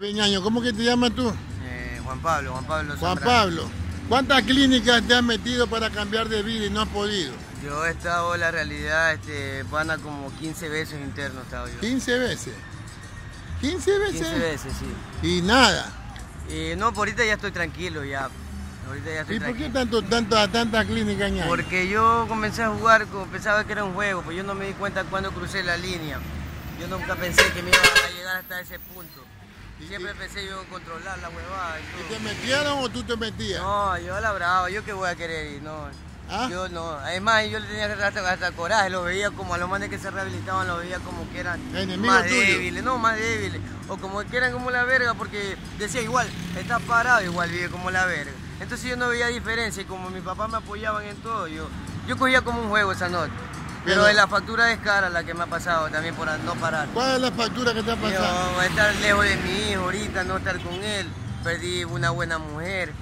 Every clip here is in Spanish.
Peñaño, ¿cómo que te llamas tú? Juan Pablo Juan Zambrano. Pablo. ¿Cuántas clínicas te has metido para cambiar de vida y no has podido? Yo he estado, la realidad, pana, como 15 veces interno he estado yo. ¿15 veces? ¿15 veces? 15 veces, sí. Y nada. No, por ahorita ya estoy tranquilo, ya. Ahorita ya estoy ¿Y por qué tranquilo. tantas clínicas añadas? Porque yo comencé a jugar, como pensaba que era un juego, pues yo no me di cuenta cuando crucé la línea. Yo nunca pensé que me iba a llegar hasta ese punto. Siempre pensé yo controlar la huevada y ¿Y todo. te metieron o tú te metías? No, yo la brava, yo qué voy a querer ir, no. ¿Ah? Yo no, además yo le tenía hasta coraje, los veía como a los manes que se rehabilitaban, los veía como que eran Enemigos más tuyos. débiles, no, más débiles, o como que eran como la verga, porque decía igual, está parado, igual vive como la verga. Entonces yo no veía diferencia y como mi papá me apoyaban en todo, yo cogía como un juego esa noche. Pero la factura es cara la que me ha pasado también por no parar. ¿Cuál es la factura que te ha pasado? Yo, estar lejos de mi hijo ahorita, no estar con él, perdí una buena mujer.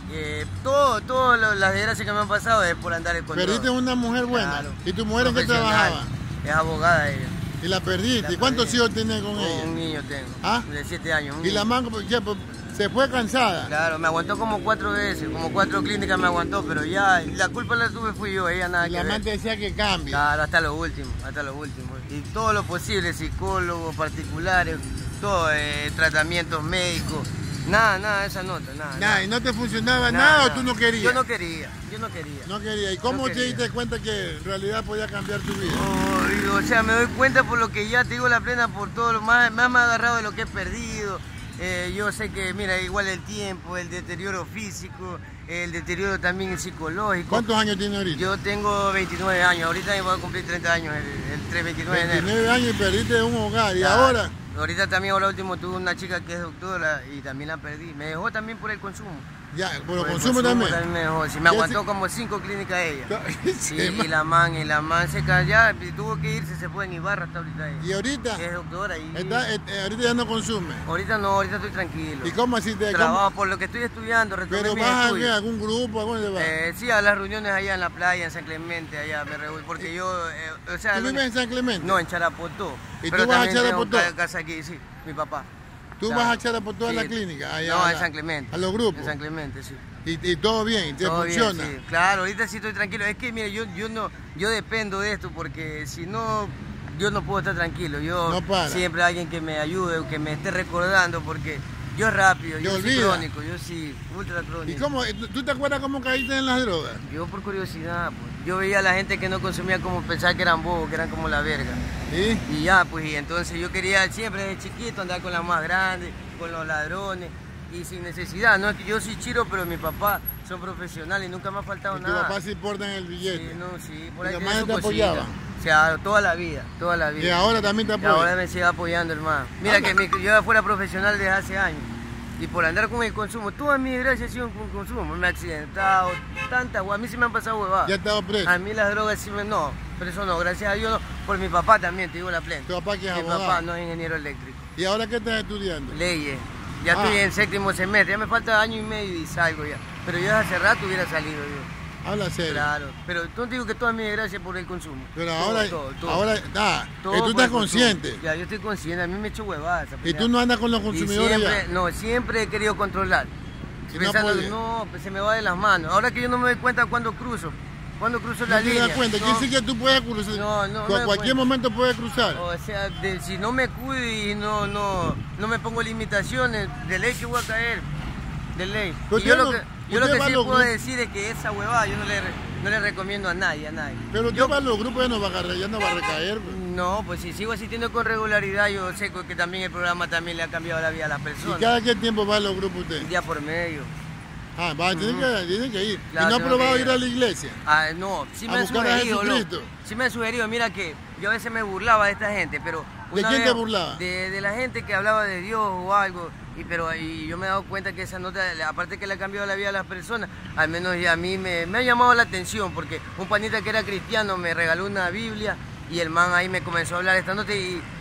Todas las desgracias que me han pasado es por andar con Perdiste una mujer buena. Claro. ¿Y tu mujer en qué Profesional. trabajaba? Es abogada ella. Y la perdiste. La ¿Y cuántos perdí. hijos tienes con ella? Un niño tengo. ¿Ah? De 7 años. Y la niño. mano se fue cansada. Claro, me aguantó como 4 veces, como 4 clínicas me aguantó, pero ya la culpa la tuve fui yo, ella nada Y que la ver. amante decía que cambie. Claro, hasta lo último, hasta lo último. Y todo lo posible, psicólogos particulares, todo, tratamientos médicos, nada de esa nota, Nada, ¿y no te funcionaba nada o tú no querías? Yo no quería. No quería. ¿Y cómo No te quería. diste cuenta que en realidad podía cambiar tu vida? O sea, me doy cuenta por lo que ya te digo la plena, por todo lo más me ha agarrado de lo que he perdido. Yo sé que, mira, igual el tiempo, el deterioro físico, el deterioro también psicológico. ¿Cuántos años tienes ahorita? Yo tengo 29 años, ahorita me voy a cumplir 30 años, el 29 de enero. 29 años y perdiste un hogar. ¿Y Claro. ahora? Ahorita también, ahora último, tuve una chica que es doctora y también la perdí. Me dejó también por el consumo. Ya, por el Por el consumo también. me dejó. Sí, me Ya aguantó se- como 5 clínicas ella. Sí, Y la man se cayó, tuvo que irse, se fue en Ibarra hasta ahorita ella. ¿Y ahorita? Es doctora y Ahorita ya no consume. ahorita no, ahorita estoy tranquilo. ¿Y cómo así te Trabajo por lo que estoy estudiando, retomé Pero mis vas a estudios. algún grupo, ¿a dónde vas? Sí, a las reuniones allá en la playa, en San Clemente, allá me reúno, porque yo, o sea... ¿Tú vives en San Clemente? No, en Charapotó. ¿Y Pero tú vas a también tengo Charapotó? casa aquí, sí, mi papá. ¿Tú Claro. vas a echar por toda Sí. la clínica? Allá, No, en San Clemente. A los grupos. En San Clemente, sí. Y todo bien, te Todo bien, funciona. sí. Claro, ahorita sí estoy tranquilo. Es que, mire, yo dependo de esto porque si no, yo no puedo estar tranquilo. Yo No para. siempre alguien que me ayude, que me esté recordando, porque yo es rápido, yo soy olvida. crónico, yo sí, ultra ¿Y crónico. cómo? ¿Tú te acuerdas cómo caíste en las drogas? Yo por curiosidad, pues, yo veía a la gente que no consumía como pensar que eran bobos, que eran como la verga. ¿Sí? Y ya, pues, y entonces yo quería siempre desde chiquito andar con las más grandes, con los ladrones, y sin necesidad. No es que yo soy chiro, pero mi papá son profesionales y nunca me ha faltado Y tu nada. papá sí portan el billete. Sí, no, sí, por ¿Y ahí tu tiene madre su te cosita. apoyaba? O sea, toda la vida, toda la vida. Y ahora también te Y apoya. ahora me sigue apoyando, hermano. Mira Anda. que yo fuera profesional desde hace años. Y por andar con el consumo, toda mi desgracia ha sido con consumo. Me he accidentado, tanta hueá. A mí sí me han pasado huevadas. Ya has estado preso. A mí las drogas sí me... No, pero eso no, gracias a Dios no. Por mi papá también, te digo la plena. Tu papá que es Mi abogado. papá no es ingeniero eléctrico. ¿Y ahora qué estás estudiando? Leyes. Ya Ah. estoy en 7º semestre, ya me falta año y medio y salgo ya. Pero yo hace rato hubiera salido yo. Habla serio. Claro, pero no te digo que toda mi desgracia por el consumo. Pero Todo, ahora, todo. ahora, Todo tú por estás el consumo. consciente. Ya, yo estoy consciente, a mí me echo huevadas. Y tú no andas con los Y consumidores siempre, ya. no, siempre he querido controlar. Y no Pensando, puedes. no, pues se me va de las manos. Ahora que yo no me doy cuenta cuando cruzo la ¿No te línea. das cuenta? No, Quiere decir que tú puedes cruzar. No, A me doy cualquier cuenta. momento puedes cruzar. O sea, si no me cuido y no me pongo limitaciones, de ley que voy a caer. De ley. Pero Y yo usted lo no- que, yo lo usted que va a sí los puedo grupos. decir es que esa huevada yo no le recomiendo a nadie, Pero Yo- tú vas a los grupos ya no va a recaer. Pues. No, pues si sigo asistiendo con regularidad, yo sé que también el programa también le ha cambiado la vida a las ¿Y personas. cada qué tiempo va a los grupos usted? Día por medio. Ah, va, tienen que ir. Claro, ¿Y no ha tengo probado que ir. ir a la iglesia? Ah, no, sí A me han buscar a sugerido, Jesucristo. loco. Sí me han sugerido, mira que yo a veces me burlaba de esta gente, pero... ¿De una quién vez- te burlaba? De la gente que hablaba de Dios o algo, y yo me he dado cuenta que esa nota, aparte que le ha cambiado la vida a las personas, al menos ya a mí me ha llamado la atención, porque un panita que era cristiano me regaló una Biblia, y el man ahí me comenzó a hablar esta nota,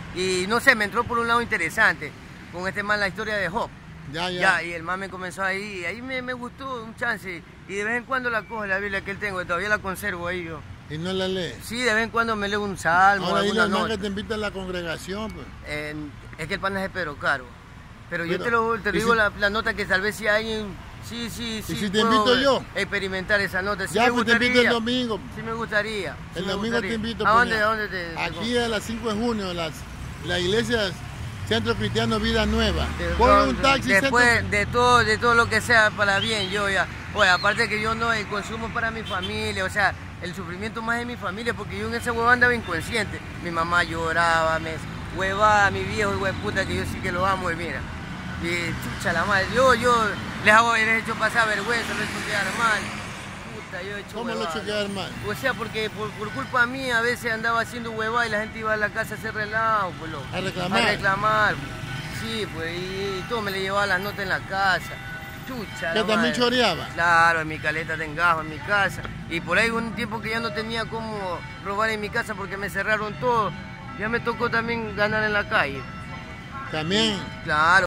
y no sé, me entró por un lado interesante, con este man la historia de Job. Ya. Y el man me comenzó ahí, y ahí me gustó un chance, y de vez en cuando la cojo la Biblia que él tengo, todavía la conservo ahí yo. Y no la lees. Sí, de vez en cuando me leo un salmo, Ahora dile alguna al man nota. que te invita a la congregación. Pues. Es que el pan es de Pedro Caro. Pero yo te digo la nota que tal vez si alguien... Sí, ¿Y si te invito yo? Experimentar esa nota. Sí, ya, pues te invito el domingo. Sí me gustaría. El domingo te invito. ¿A dónde te aquí a las 5 de junio, la iglesia Centro Cristiano Vida Nueva. Pon un taxi. Después de todo lo que sea para bien, yo ya. Oye, aparte que yo no, el consumo para mi familia, o sea, el sufrimiento más de mi familia, porque yo en ese huevo andaba inconsciente. Mi mamá lloraba, me huevaba, mi viejo, puta, que yo sí que lo amo, y mira. Y chucha la madre, yo les he hecho pasar vergüenza, les he hecho quedar mal. Puta, yo he hecho ¿Cómo lo he hecho quedar mal? O sea, porque por culpa mía a veces andaba haciendo huevada y la gente iba a la casa a hacer relajo, pues loco. ¿A reclamar? A reclamar. Sí, pues, y todo me le llevaba las notas en la casa. Chucha. ¿Que también choreaba? Claro, en mi caleta de engajo, en mi casa. Y por ahí un tiempo que ya no tenía cómo robar en mi casa porque me cerraron todo. Ya me tocó también ganar en la calle. También. Claro.